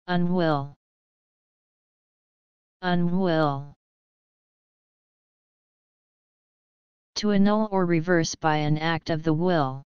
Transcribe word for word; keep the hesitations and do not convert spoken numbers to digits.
Unwill. Unwill. To annul or reverse by an act of the will.